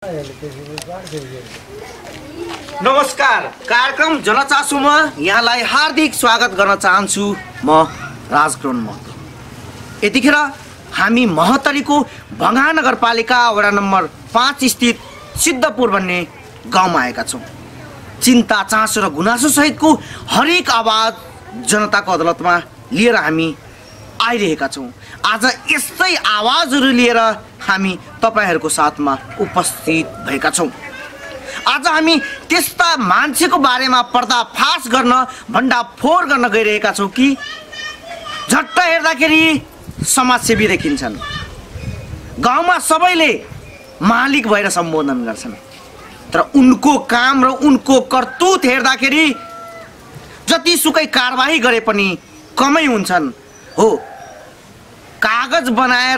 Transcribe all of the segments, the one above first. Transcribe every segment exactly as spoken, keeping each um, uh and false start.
नमस्कार, कार्यक्रम जनचासोमा यहाँलाई हार्दिक स्वागत गर्न चाहन्छु। म राजग्रहण महतो। यतिखेर हामी महतरीको भङ्गा नगरपालिका वडा नम्बर पाँच स्थित सिद्धपुर भन्ने गाउँमा आएका छौँ। चिन्ता चासो र गुनासो सहितको हरेक आवाज जनताको अदालतमा लिएर हामी आइरहेका छौँ। आज यस्तै आवाजहरू लिएर हामी तपाईहरूको साथमा उपस्थित भएका छौँ। आज हामी त्यस्ता मान्छेको बारेमा पर्दाफास गर्न भण्डाफोर गर्न गइरहेका छौँ कि झट्ट हेर्दाखेरि समाजसेवी देखिन्छन्। गाउँमा सबैले मालिक भएर सम्बोधन गर्छन्, तर उनको काम र उनको करतुत हेर्दाखेरि जतिसुकै कारबाही गरे पनि कमै हुन्छन्। हो, कागज बनाएर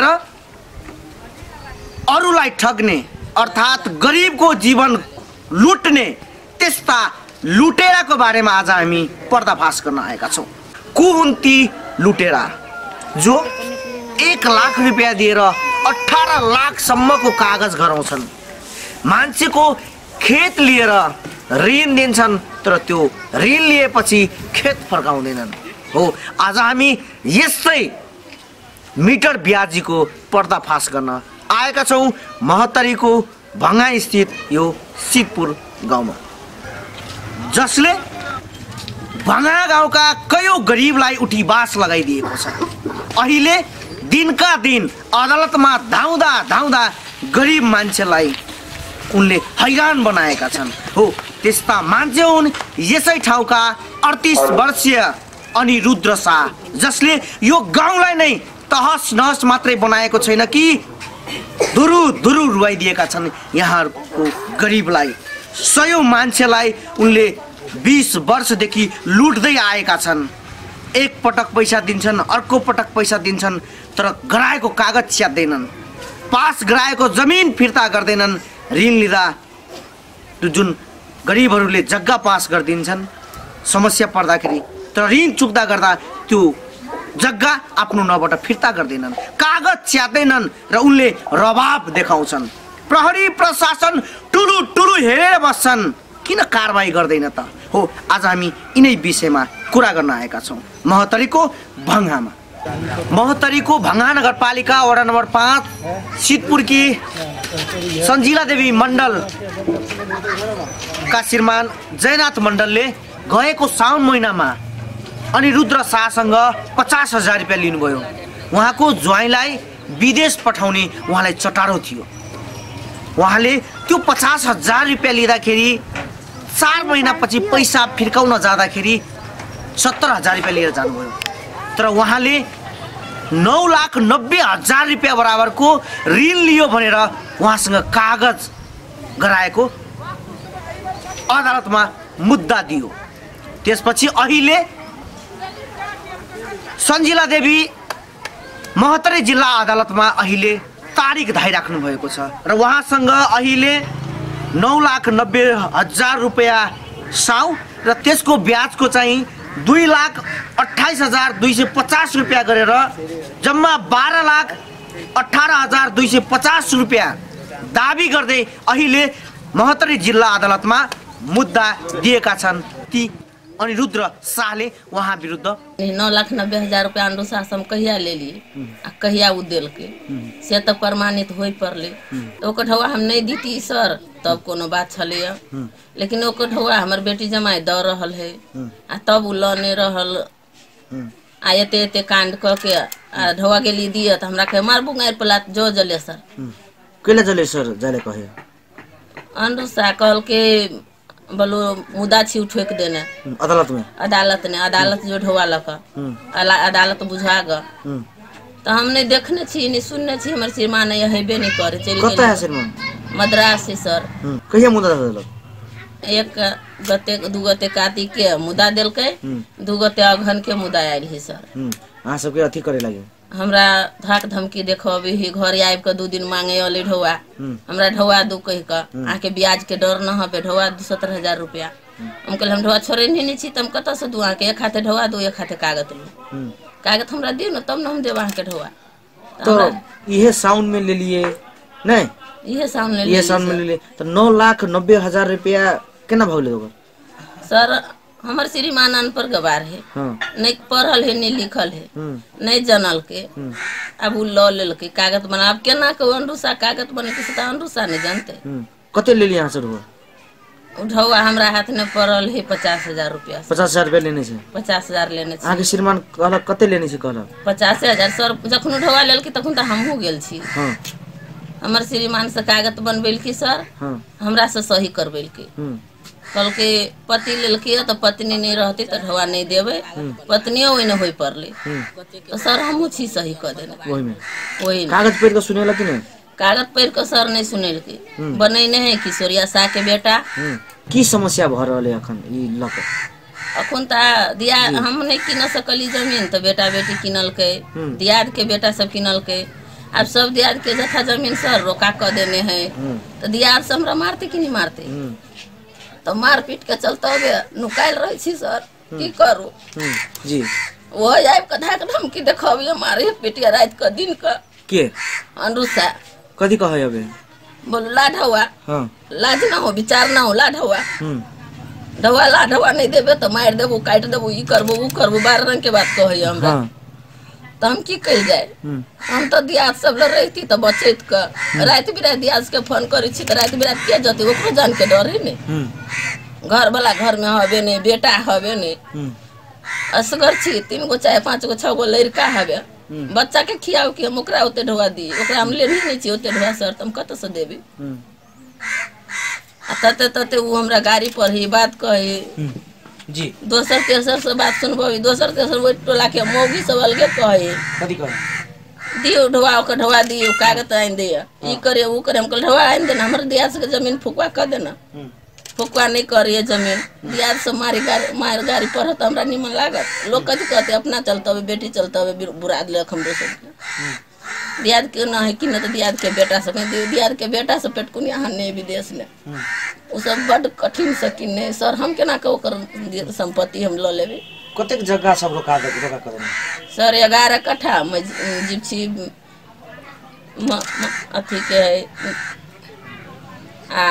अरूलाई ठग्ने अर्थात् गरिबको जीवन लुट्ने त्यस्ता लुटेराको बारेमा आज हामी पर्दाफास गर्न आएका छौँ। को हुन् ती लुटेरा जो एक लाख रुपियाँ दिएर अठारह लाखसम्मको कागज गराउँछन्, मान्छेको खेत लिएर ऋण दिन्छन्, तर त्यो ऋण लिएपछि खेत फर्काउँदैनन्। हो, आज हामी यस्तै मिटर ब्याजीको पर्दाफास गर्न आएका छौँ महतरीको भङ्गा स्थित यो सिद्धपुर गाउँमा, जसले भङ्गा गाउँका कयौं गरिबलाई उठीबास लगाइदिएको छ। अहिले दिनका दिन अदालतमा धाउँदा धाउँदा गरिब मान्छेलाई उनले हैरान बनाएका छन्। हो, त्यस्ता मान्छे हुन् यसै ठाउँका अडतिस वर्षीय अनिरुद्ध शाह, जसले यो गाउँलाई नै तहस नहस मात्रै बनाएको छैन कि धुरु धुरु रुवाइदिएका छन् यहाँको गरिबलाई। सयौं मान्छेलाई उनले बीस वर्षदेखि लुट्दै आएका छन्। एक पटक पैसा दिन्छन्, अर्को पटक पैसा दिन्छन्, तर गराएको कागज च्यात्दैनन्, पास गराएको जमिन फिर्ता गर्दैनन्। ऋण लिँदा त्यो जुन गरिबहरूले जग्गा पास गरिदिन्छन् समस्या पर्दाखेरि, तर ऋण चुक्दा गर्दा त्यो जग्गा आफ्नो नाउँबाट फिर्ता गर्दैनन्, कागज च्यात्दैनन् र उनले रवाब देखाउँछन्। प्रहरी प्रशासन टुलु टुलु हेरेर बस्छन्, किन कारबाही गर्दैन त? हो, आज हामी यिनै विषयमा कुरा गर्न आएका छौँ महतरीको भङ्गामा। महतरीको भङ्गा नगरपालिका वडा नम्बर पाँच सिद्धपुरकी सञ्जिला देवी मण्डल का श्रीमान जयनाथ मण्डलले गएको साउन महिनामा अनिरुद्ध शाहसँग पचास हजार रुपियाँ लिनुभयो। उहाँको ज्वाइँलाई विदेश पठाउने उहाँलाई चटारो थियो। उहाँले त्यो पचास हजार रुपियाँ लिँदाखेरि चार महिनापछि पैसा फिर्काउन जाँदाखेरि सत्तर हजार रुपियाँ लिएर जानुभयो, तर उहाँले नौ लाख नब्बे हजार रुपियाँ बराबरको ऋण लियो भनेर उहाँसँग कागज गराएको अदालतमा मुद्दा दियो। त्यसपछि अहिले सञ्जिला देवी महतरी जिल्ला अदालतमा अहिले तारिक धाइराख्नु भएको छ र उहाँसँग अहिले नौ लाख नब्बे हजार रुपियाँ साउ र त्यसको ब्याजको चाहिँ दुई लाख अठाइस हजार दुई सय पचास रुपियाँ गरेर जम्मा बाह्र लाख अठारह हजार दुई सय पचास रुपियाँ दाबी गर्दै अहिले महतरी जिल्ला अदालतमा मुद्दा दिएका छन् ती अनिरुद्ध शाहले उहाँ विरुद्ध। नौ लाख नब्बे हजार रुपया अनुरुद्ध शाह से हम कहिया ले लिए आ कहिया उ दिल के से तब प्रमाणित हो पड़ले, तो ढौआ हम नहीं दीती सर तब कोनो बात छलिए, लेकिन ओकर ढौआ हमर बेटी जमाई द रहल है आ तब उ लने रहल आ एते एते कांड क के आ ढौआ के लिए दिए त हमरा कहे मार बुंगार पलात जो जले सर। केले जले सर जले कहे अनुरुद्ध शाह कहल के बोलो मुद्दा छी उठोक देने अदालत में अदालत ने अदालत जो ढोवा लक अदालत बुझा ग तो हमने देखने छी नहीं सुनने छी हमर श्रीमान ये हेबे नहीं करे चली कत है श्रीमान मद्रास से सर। कहिया मुद्दा देलक? एक गते दू गते कार्तिक के मुद्दा देलकै, दू गते अगहन के मुद्दा आयल है सर। अहाँ सबके अथी करे लागे हमरा धक धमकी देखबे ही घर आइब के दू दिन मांगे अले ढौआ, हमरा ढौआ दू कह के आके ब्याज के डर न हबे ढौआ सत्रह हजार रुपया हम कहल हम ढौआ छोड़े नहीं छी तम कत से दू आके एक हाथे ढौआ दू एक हाथे कागज लो कागज हमरा दियो न तब न हम देब आके ढौआ। तो ये साउंड में ले लिए नहीं ये सामने ये सामने ले ले तो नौ लाख नब्बे हजार रुपया केना भाव ले दोगे सर? हमार श्रीमान अनपढ़ गवार है, हाँ नहीं पढ़ल है नहीं लिखल है, नहीं जानल के, अब उ लॉ लेल के कागज बना। अब केना के अंडूसा कागज बने के से अंडूसा नहीं जानते। कते ले लिया सर? हुआ उठौआ हमरा हाथ में पड़ल है पचास हजार रुपया। पचास हजार रुपया लेने से? पचास हजार लेने से। आगे श्रीमान कहला कते लेने से? कहला पचास हजार सर। जखन उठौआ लेल की तखन त हमहू गेल छी। हां हमर श्रीमान से कागज बनबेल की सर, हां हमरा से सही करबेल की। कल के पति लेल की तो पत्नी नहीं रहती तो ढवा नहीं देवे, पत्नियों ओइ न होई परले तो सर हमहू छी सही कर देना। ओइ में ओइ कागज पेड़ के सुनेला कि नहीं? कागज पेड़ के सर नहीं सुनेल की बनैने है किशोरिया सा के बेटा। की समस्या भ रहले अखन ई लक? अखन ता दिया हम नहीं किन सकली जमीन तो बेटा बेटी किनल के, दियाद के बेटा सब किनल के। अब सब दियाद के जथा जमीन सर रोका कर देने हैं तो दियाद से हमरा मारते कि नहीं मारते? तो मार पीट के चलते हो नुकाल रही छी सर, की करू जी? वो आइब के धाक धमकी देखबिए मारे पिटिया रात के दिन के। के अनुसा कदी कहे अबे बोल लाढवा। हां लाज ना हो विचार ना हो लाढवा। हम्म ढवा लाढवा नहीं देबे तो मार देबो काट देबो ई करबो उ करबो बार रंग के बात कहे हमरा। हां तो हम की कह जाए? हम तो दियाद सब ल रही तो बचत के रात बिरात दियाद के फोन करी छी तो रात बिरात के जते ओकरो जान के डर है ने। घर वाला घर में हबे ने, बेटा हबे ने, असगर छी तीन गो चाहे पांच गो छह गो लड़का हबे, बच्चा के खियाओ कि हम ओकरा ओते ढवा दी? ओकरा हम ले नहीं छी ओते ढवा सर, तुम कत से देबी? आ तते तते वो हमरा गाड़ी पर ही बात कहे जी। दोसर तेसर से बात सुनबो, दोसर तेसर वो टोला के मौगी सब अलगे कहे कदी कहे दियो ढवा के ढवा दियो कागज आइन दे ई करे उ करे। हम कल ढवा आइन देना हमर दियाद से जमीन फुकवा कर देना। फुकवा नहीं करिए जमीन दियाद से मारी गाड़ी मार गाड़ी पर तो हमरा निमन लागत। लोग कथी कहते अपना चलता हुए बेटी चलता हुए बुरा ले हम दोसर दियाद के ना है कि न तो दियाद के बेटा से दियाद के बेटा से पेटकुनी यहाँ नहीं विदेश में उ सब बड़ कठिन से कि नहीं सर हम केना के ओकर संपत्ति हम ल लेबे? कतेक जगह सब रोका दे रोका कर सर ग्यारह कट्ठा में जिप्सी अथी के आ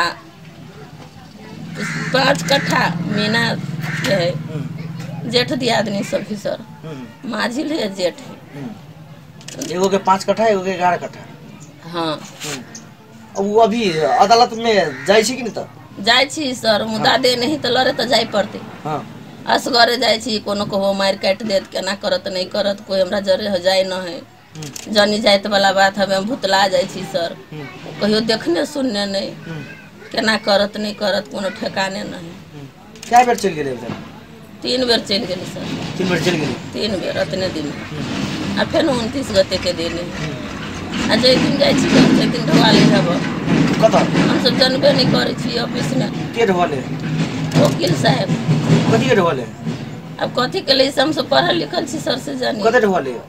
पाँच कट्ठा मीना के है। जेठ दियादनी सब भी सर माझिल है जेठ है। एगो के पाँच कट्ठा एगो के ग्यारह कट्ठा। हाँ अब वो अभी अदालत में जाय छी कि नहीं? तो जाय छी सर मुद्दा दे नहीं तो लड़े तो जाय पड़ते। हाँ असगरे जाय छी कोनो को मार काट देत केना करत नहीं करत कोई हमरा जरे हो जाय न है। जानी जात वाला बात हमें भुतला जाय छी सर, कहियो देखने सुनने नहीं केना करत नहीं करत कोनो ठिकाने नहीं। क्या बेर चल गेले उधर? तीन बेर चल गेली सर। तीन बेर चल गेली? तीन बेर अतने दिन आ फेर उनतीस गते के दिन आ जे दिन जाय छी से दिन ढवा ले हब कत हम सब जानबे नहीं करै छी ऑफिस में। के ढवा ले? वकील साहब। कथी के ढवा ले? अब कथी के लिए हम सब पढ़ल लिखल छी सर से जानी। कते ढवा ले?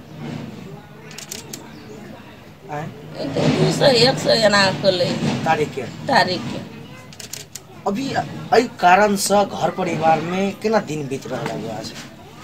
आय दो सौ एक सौ एना के ले तारीख के तारीख के। अभी एहि कारण से घर परिवार में केना दिन बीत रहल है आज?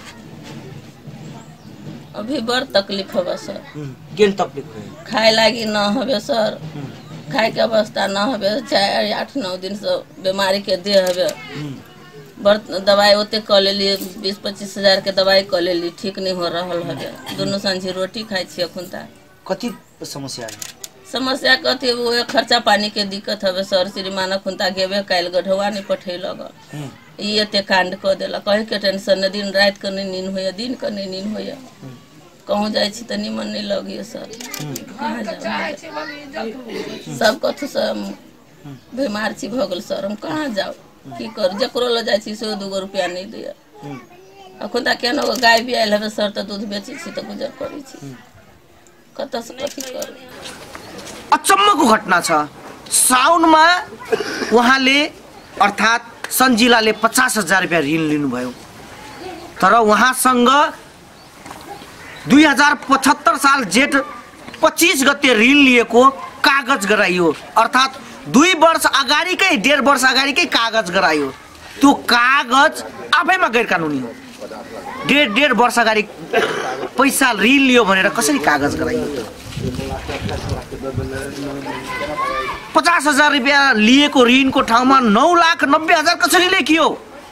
अभी बड़ तकलीफ होगा सर। केन तकलीफ है? खाए लागी न हबे सर, खाए के अवस्था न हबे, चाहे आठ नौ दिन से बीमारी के दे हबे। बड़ दवाई ओते क लेली बीस पच्चीस हजार के दवाई क लेली ठीक नहीं हो रहल हबे। दोनों सांझी रोटी खाई छी अखन ता। कथी समस्या है? समस्या कथी वो खर्चा पानी के दिक्कत हबे सर। श्रीमान अखन ता गेबे काल गढ़वा नहीं पठेलक ई एते कांड क देला कहे के टेंशन दिन रात के नहीं नींद होय दिन के नहीं नींद होय। कहूँ जाय छी त निमन नहीं लगे सर। कहाँ जाऊ सब कथु से बीमार छी भ गेल सर। हम कहाँ जाऊ की कर जकरो ल जाय छी से दू रुपया नहीं दिया। अखन ता केनो गाय भी आयल हबे सर त दूध बेची छी त गुजर करी छी कत से कथी करू। अचम्मको घटना छ साउन में उहाँले अर्थात सञ्जिलाले पचास हजार रुपया ऋण लिनुभयो तर उहाँसँग दुई हजार पचहत्तर साल जेठ पच्चीस गते ऋण लिएको कागज गराइयो। अर्थात दुई वर्ष अगाडिकै डेढ वर्ष अगाडिकै कागज गराइयो। त्यो कागज आफैमा गैर कानुनी हो। डेढ डेढ वर्ष अगाडि पैसा ऋण लियो भनेर कसरी कागज गराइयो? पचास हजार रुपियाँ लिएको ऋणको ठाउँमा नौ लाख नब्बे हजार कसरी लेखियो?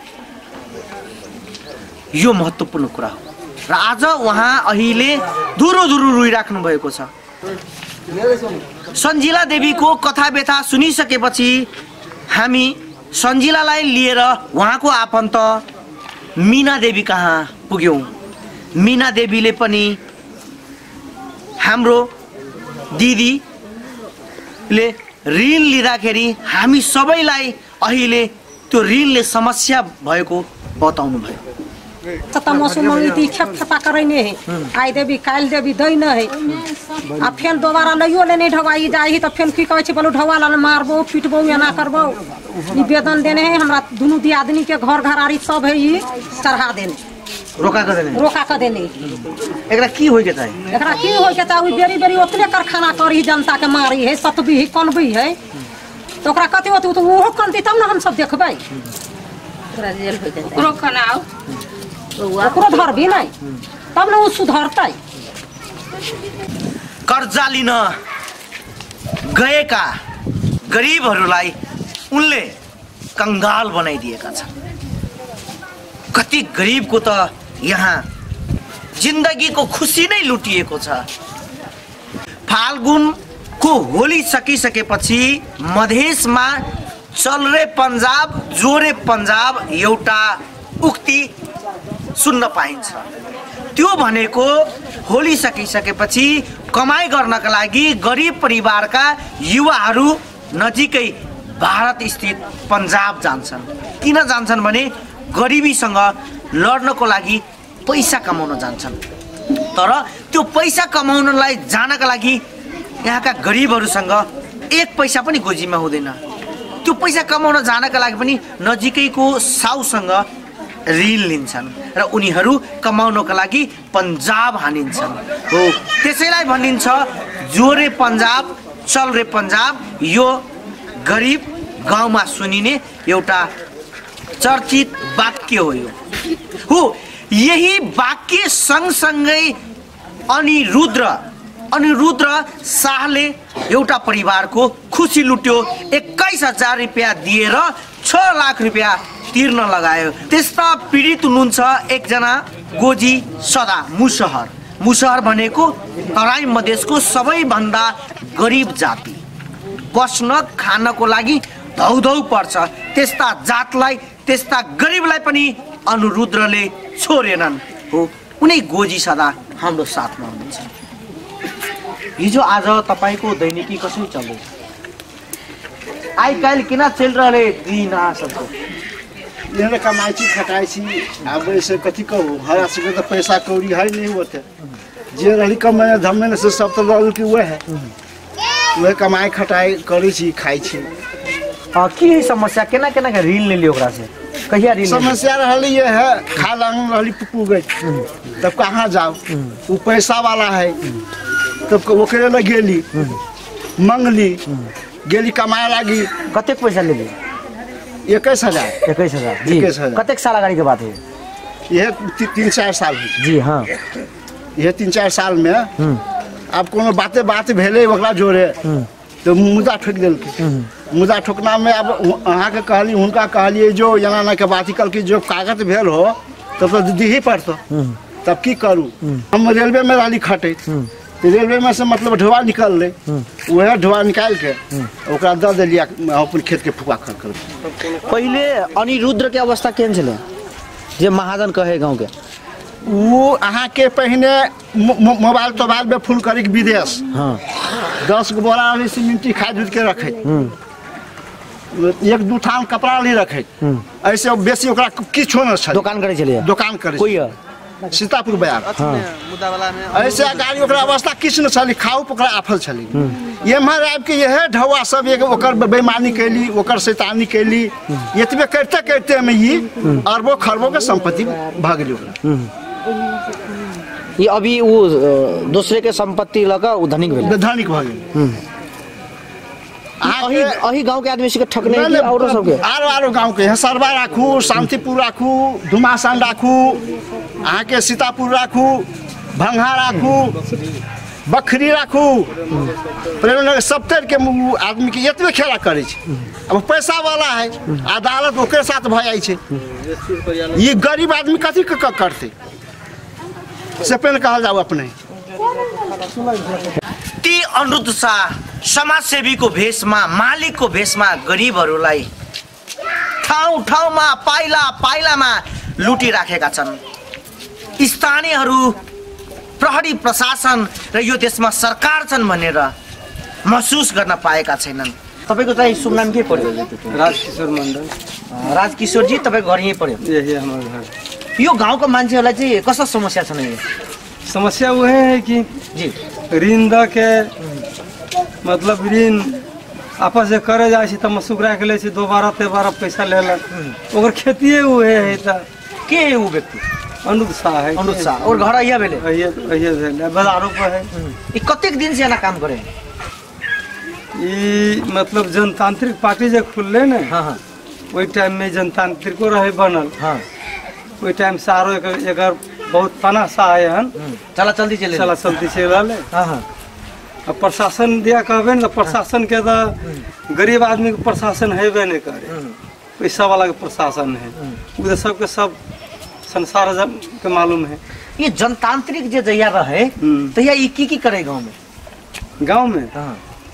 यो महत्त्वपूर्ण कुरा हो र आज उहाँ अहिले दुरो दुरो रोइराख्नु भएको छ। सन्जिला देवीको कथा व्यथा सुनिसकेपछि हामी सन्जिलालाई लिएर उहाँको आफन्त मीना देवी कहाँ पुग्यौँ। मीना देवीले पनि हाम्रो दिदीले ऋण लिँदाखेरि हामी सबैलाई अहिले त्यो ऋणले समस्या भएको बताउनु भयो। मौसम मंगी खेप खेपा करे है आई देवी काल देवी दै न है आ फेन दोबारा लइयो ले नहीं ढवाई जाई तो फेन की कहै छै बोलो ढवा ला मारबो पीटबो या ना करबो। ई वेतन देने है हमरा दुनु दी आदमी के घर घरारी सब है ई चढ़ा देने रोका कर देने रोका कर देने। एकरा की होय के चाही? एकरा की होय के चाही? बेरी बेरी ओतले कारखाना करी जनता के मारी है सतबी है कनबी है तो ओकरा कते होत तो ओहो कनती तब ना हम सब देखबै। ओकरा जेल होय के ओकरो खनाओ ओकरो धर भी नहीं तब ना उ सुधरतै। कर्जा लिन गएका गरिबहरूलाई उनले कंगाल बनाइदिएका छन्। कति गरिबको त यहाँ जिन्दगीको खुसी नै लुटिएको छ। फाल्गुनको होली सकिसकेपछि मधेसमा चल रे पंजाब जोरे पंजाब एउटा उक्ति सुन्न पाइन्छ। त्यो भनेको होली सकिसकेपछि कमाई गर्नका लागि गरिब परिवारका युवाहरू नजिकै भारत स्थित पंजाब जान्छन्। किन जान्छन् भने गरिबीसँग लड्नको लागि पैसा कमाउन जान्छन्। तर त्यो पैसा कमाउनलाई जानका लागि यहाँका गरिबहरूसँग एक पैसा पनि गोजीमा हुँदैन। त्यो पैसा कमाउन जानका लागि पनि नजिकैको साउसँग ऋण लिन्छन् र उनीहरू कमाउनका लागि पंजाब हानिन्छन्। हो त्यसैलाई भनिन्छ जोरे पंजाब चल रे पंजाब। यो गरिब गाउँमा सुनिने एउटा चर्चित वाक्य हो। यो हो यही वाक्य सँगसँगै अनिरुद्र अनिरुद्र शाहले एउटा परिवारको खुसी लुट्यो। एक्काइस हजार रुपियाँ दिएर छ लाख रुपियाँ तिर्न लगायो। त्यस्ता पीडित हुनुहुन्छ एकजना गोजी सदा मुसहर। मुसहर भनेको तराई मधेसको सबैभन्दा गरिब जाति। बस्न खानको लागि धौधौ पर्छ। त्यस्ता जातलाई त्यस्ता गरिबलाई पनि अनिरुद्रले छोडेनन्। हो उनी गोजी सदा हाम्रो साथमा हुनुहुन्छ। हिजो आज तपाईको दैनिकी कसरी चल्दैछ? आइकाल किन चल रहले दिन सबको लेने कमाई छी खटाई छी अब ऐसे कथी कहू हरा से तो पैसा कौड़ी है नहीं होते जे रही कमाई धमने से सब तो लल की वह है वह कमाई खटाई करी छी खाई छी। हां की है समस्या केना केना के ऋण ले लियो ओकरा से कहिया ऋण समस्या रहली ये है खा लंग रहली पुपू गई तब कहां जाओ वो पैसा वाला है तब ओकरे ल गेली मंगली गेली कमाए लागी कते पैसा ले ली? इक्कीस हजार इक्कीस हजार जी। कतेक साल अगाडि के बात है? यह ती, तीन चार साल है जी। हाँ यह तीन चार साल में अब कोनो बाते बात भेले ओकरा जोरे तो मुद्दा ठोक देलकै। मुद्दा ठोकना में अब अहाँ के कहली हुनका कहलिए जो एना ना के बात कल की जो कागज भेल हो तब तो दीही पड़तो तब की करूँ। हम रेलवे में रहली खटे रेलवे में से मतलब ढोआ निकल ले वह ढोआ निकाल के ओकरा दे देलिया अपन खेत के फुका कर कर। पहले अनिरुद्र के अवस्था केहन छले जे महाजन कहे गांव के? वो अहाँ के पहले मोबाइल तोबाइल में फुल करी विदेश। हाँ दस गो बोरा सीमेंटी खाद दूध के रखे एक दू थान कपड़ा ली रखे ऐसे बेसी ओकरा किछो न छले। दुकान करे छले दुकान करे कोई सीतापुर बयार। हाँ। ऐसे गाड़ी ओकरा अवस्था किछ न छली खाऊ ओकरा आफल छली। एम्हर आबि के यह ढौआ सब एक ओकर बेईमानी कैली ओकर शैतानी कैली एतबे करते करते में ई अरबों खरबों के संपत्ति भ गेली ओकरा। ये अभी वो दूसरे के संपत्ति लगा वो धनिक भेल धनिक भ गेल। अही अही गांव के आदमी से ठकने की और सब के आरो आरो गांव के सरबा राखू शांतिपुर राखू धुमासान राखू अहाँ के सीतापुर राखू भंगा राखू बकरी राखू पहले सप्ताह के आदमी के एतबे खेला करे छे। अब पैसा वाला है अदालत ओकरे साथ भ जाय छे, ये गरीब आदमी कथी क करते से पहले कहल जाओ अपने। ती अनिरुद्ध शाह समाजसेवीको भेषमा मालिकको भेषमा गरिबहरूलाई ठाउँ ठाउँमा पाइला पाइलामा लुटिराखेका छन्। स्थानीयहरू प्रहरी प्रशासन र यो देशमा सरकार छन् भनेर महसुस गर्न पाएका छैनन्। तपाईको चाहिँ शुभ नाम के पर्यो? राजकिशोर मण्डल। राजकिशोरजी तपाईँको घर यहीँ पर्यो? यही हाम्रो घर। यो गाउँको मान्छेहरूलाई चाहिँ कस्तो समस्या छन्? यो समस्या वो है कि जी ऋण द के मतलब ऋण आपस से करे जाए त मसुकरा के ले दोबारा तेबारा पैसा लेलक ओकर खेतिए वो है त के है वो व्यक्ति? अनिरुद्ध शाह है। अनिरुद्ध शाह और घर अहिया भेले? अहिया अहिया भेले बाजारों पर है। ये कतेक दिन से यहाँ काम करे? ये मतलब जनतांत्रिक पार्टी जो खुलले ने हाँ हाँ वही टाइम में जनतांत्रिको रहे बनल। हाँ वही टाइम सारो एक एकर बहुत पना सा आए हन। चला चलती चले चला चलती चले। हाँ हाँ अब प्रशासन दिया कहबे न प्रशासन के तो गरीब आदमी के प्रशासन है वे नहीं करे, पैसा वाला के प्रशासन है उधर सबके सब संसार के मालूम है। ये जनतांत्रिक जो जहिया रहे तो ये की की करे गांव में? गांव में हाँ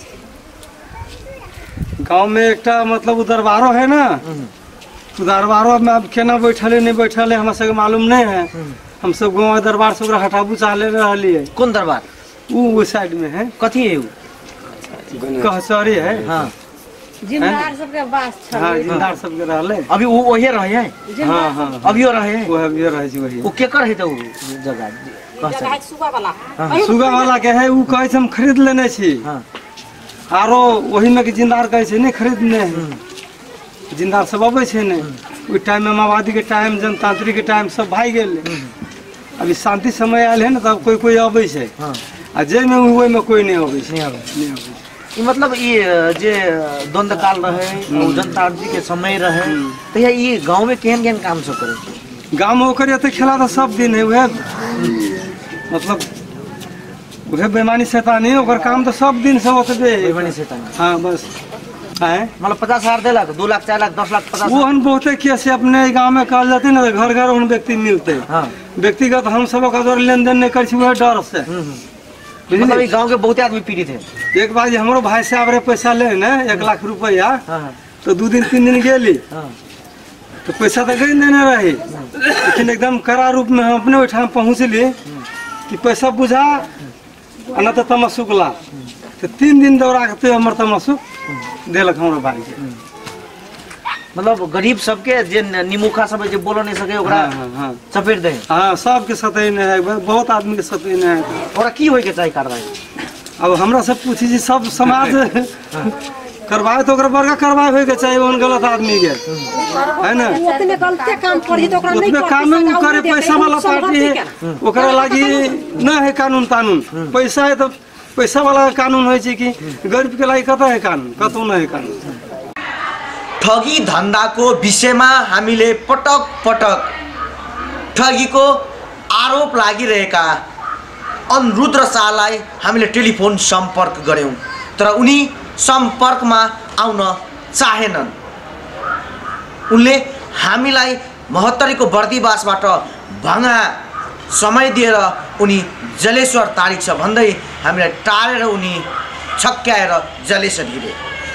गांव में एक मतलब दरबारो है ना, दरबारो में अब केना बैठले नहीं बैठले हम सब मालूम नहीं है। हम सब गाँव दरबार सब हटाबू चाहले रही है। कौन दरबार? वो साइड में है। कथी है वो? कहसरी है। हाँ जिम्मेदार सबके बास छ। हाँ जिम्मेदार सबके रहले। अभी वो वही रहे हैं? हाँ हाँ अभी वो रहे हैं? वो अभी रहे छी वही। वो केकर है तो जगह? जगह सुगा वाला सुगा वाला के है वो कहे हम खरीद लेने छी। हाँ आरो वही में के जिंदार कहे छै नहीं खरीदने जिंदार सब अबै छै ने ओइ टाइम में माओवादी के टाइम जनतांत्रिक के टाइम सब भाई गेल। अभी शांति समय आयल है ना तब कोई कोई अबै छै आ जे में ओइ में कोई नहीं अबै छै। नहीं आवे। ये मतलब ये जे द्वंद्व काल रहे और जनतांत्रिक के समय रहे तो ये गांव में केहन केहन काम सब करे? गांव में ओकर एते खेला तो सब दिन है वह मतलब वह बेमानी शैतानी ओकर काम तो सब दिन से होतबे। बेईमानी शैतानी। हाँ बस है मतलब पचास हजार देलक, दो लाख चार लाख दस लाख पचास वो हम बहुते केस अपने गांव में कहल जाते ना घर घर उन व्यक्ति मिलते। हाँ व्यक्तिगत हम सब का लेन देन नहीं कर वह डर से। मतलब ये गांव के बहुत आदमी पीड़ित है। एक बार हमारो भाई से आबरे पैसा ले ना एक लाख रुपया हाँ तो दो दिन तीन दिन गेली हाँ तो पैसा तो कहीं देने रही लेकिन एकदम कड़ा रूप में हम अपने उठा पहुँचली कि पैसा बुझा न तो तमसुक ला तो तीन दिन दौड़ा के हमर तमसुक दिलक हमारे भाई के। मतलब गरीब सबके जे निमुखा सब जे बोल नहीं सके ओकरा हाँ, हाँ, हाँ। चपेट दे। हाँ सबके सतैने है बहुत आदमी के सतैने है। ओकरा की होय के चाहिए कार्रवाई? अब हमरा सब पूछी जी सब समाज करवाए तो ओकरा बड़का करवाए होय के चाहिए उन गलत आदमी के है ना। उतने गलते काम करी तो ओकरा नहीं उतने काम में वो करे पैसा वाला पार्टी है ओकरा लागी ना है कानून कानून पैसा है तो पैसा वाला कानून होय छै कि गरीब के लागी कता है कानून कतौ न है कानून। ठगी धन्दाको विषयमा हामीले पटक पटक ठगीको आरोप लागिरहेका अनिरुद्ध शाहलाई हामीले टेलिफोन सम्पर्क गर्यौं तर उनी सम्पर्कमा आउन चाहेनन्। उनले हामीलाई महोत्तरीको बर्दीवासबाट भङ्गा समय दिएर उनी जलेश्वर तारिक छ भन्दै हामीलाई टारेर उनी छक्क्याएर जलेश्वर हिँडे।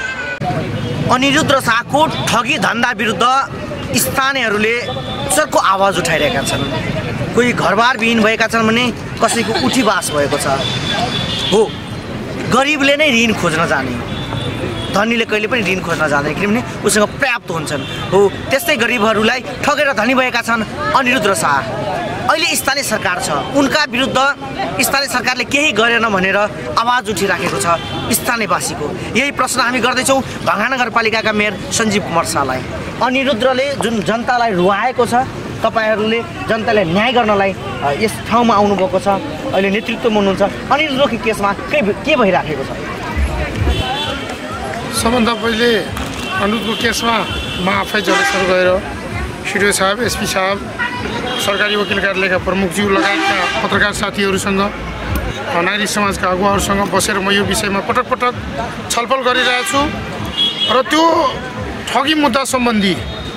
अनिरुद्ध शाहको ठगी धन्दा विरुद्ध स्थानीयहरूले चर्को आवाज उठाइरहेका छन्। कोही घरबार विहीन भएका छन् भने कसैको उठीबास भएको छ। हो गरिबले नै ऋण खोज्न जाने, धनीले कहिले पनि ऋण खोज्न जाँदैन किनभने उसँग पर्याप्त हुन्छन्। हो त्यस्तै गरिबहरूलाई ठगेर धनी भएका छन् अनिरुद्ध शाह। अहिले स्थानीय सरकार छ, उनका विरुद्ध स्थानीय सरकारले केही गरेन भनेर आवाज उठिराखेको छ स्थानीयवासीको। यही प्रश्न हामी गर्दैछौँ भङ्गा नगरपालिकाका मेयर सञ्जीव कुमार शाहलाई। अनिरुद्धले जुन जनतालाई रुवाएको छ, तपाईहरूले जनतालाई न्याय गर्नलाई यस ठाउँमा आउनुभएको छ, अहिले नेतृत्वमा हुनुहुन्छ। अनिरुद्धको केसमा के के भइराखेको छ? सबभन्दा पहिले अनिरुद्धको केसमा म आफै जलेश्वर गएर सिडिओ साहब, एसपी साहब, सरकारी वकिल कार्यालयका प्रमुखज्यू लगायतका पत्रकार साथीहरूसँग नागरिक समाजका अगुवाहरूसँग बसेर म यो विषयमा पटक पटक छलफल गरिरहेको छु र त्यो ठगी मुद्दा सम्बन्धी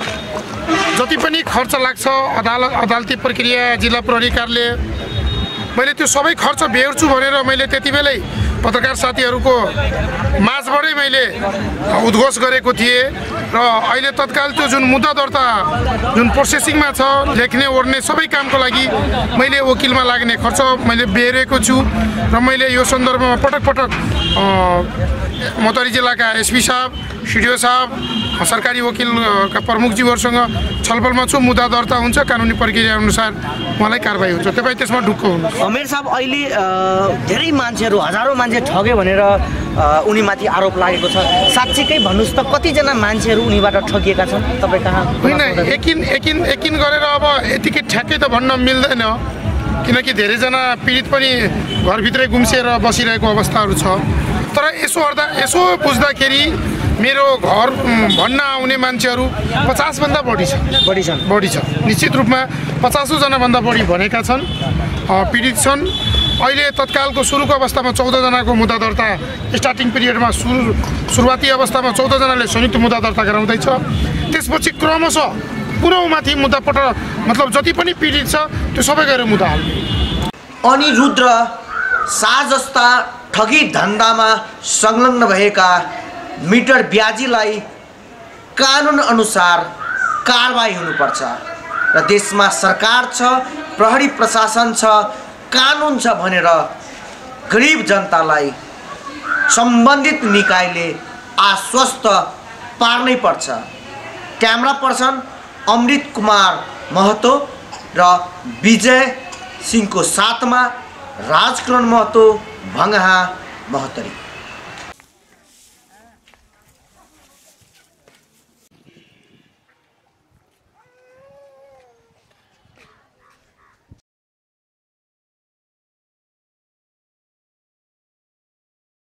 जति पनि खर्च लाग्छ अदालत अदालती प्रक्रिया जिल्ला प्रहरी कार्यालय मैले त्यो सबै खर्च बेहोर्छु भनेर मैले त्यति बेलै पत्रकार साथीहरूको माझबाटै मैले उद्घोष गरेको थिएँ र अहिले तत्काल त्यो जुन मुद्दा दर्ता जुन प्रोसेसिङमा छ लेख्ने ओर्ने सबै कामको लागि मैले वकिलमा लाग्ने खर्च मैले बेहोरेको छु र मैले यो सन्दर्भमा पटक पटक मोतरी जिल्लाका एसपी साहब सिडिओ साहब सरकारी वकिलका प्रमुखज्यूहरूसँग छलफलमा छु। मुद्दा दर्ता हुन्छ, कानुनी प्रक्रिया अनुसार मलाई कारबाही हुन्छ, तपाईँ त्यसमा ढुक्क हुनुहोस्। अमेर साहब अहिले धेरै मान्छेहरू हजारौँ मान्छे ठगे भनेर उनीमाथि आरोप लागेको छ। साँच्चीकै भन्नुहोस् त कतिजना मान्छेहरू उनीबाट ठगिएका छन् तपाईँ कहाँ? होइन, एकिन एकिन एकिन गरेर अब यतिकै ठ्याक्कै त भन्न मिल्दैन, किनकि धेरैजना पीडित पनि घरभित्रै गुम्सिएर बसिरहेको अवस्थाहरू छ। तर यसो गर्दा यसो बुझ्दाखेरि मेरो घर भन्न आउने मान्छेहरू पचासभन्दा बढी छ बढी छन् बढी छ निश्चित रूपमा पचासौँ जनाभन्दा बढी भनेका छन्, पीडित छन्। अहिले तत्कालको सुरुको अवस्थामा चौधजनाको मुद्दा दर्ता, स्टार्टिङ पिरियडमा सुरु सुरुवाती अवस्थामा चौधजनाले संयुक्त मुद्दा दर्ता गराउँदैछ। त्यसपछि क्रमशः पुनौमाथि मुद्दा पट मतलब जति पनि पीडित छ त्यो सबै गएर मुद्दा हाल्ने। अनिरुद्ध शाह जस्ता ठगी धन्दामा संलग्न भएका मिटर ब्याजीलाई कानुन अनुसार कारबाही हुनुपर्छ र देशमा सरकार छ, प्रहरी प्रशासन छ, कानुन छ भनेर गरिब जनतालाई सम्बन्धित निकायले आश्वस्त पार्नै पर्छ। क्यामेरा पर्सन अमृत कुमार महतो र विजय सिंहको साथमा राजकरण महतो, भङ्गहा, महोत्तरी।